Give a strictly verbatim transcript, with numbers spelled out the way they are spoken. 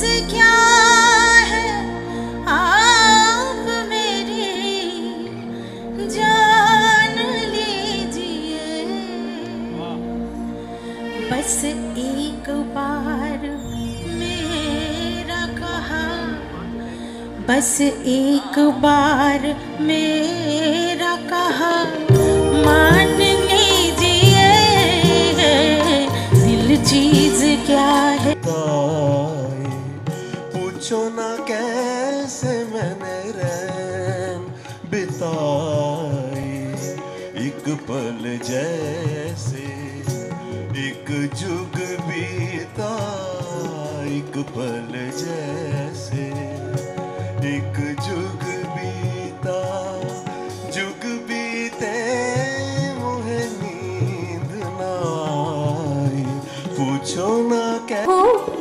क्या है आप मेरी जान लीजिए, बस एक बार मेरा कहा, बस एक बार मेरा कहा मान लीजिए, दिल चीज क्या है। पूछो ना कैसे मैंने रैन बिताई, एक पल जैसे एक जुग बीता, एक पल जैसे एक जुग बीता, जुग बीते मुझे नींद ना आई, पूछो ना क्या।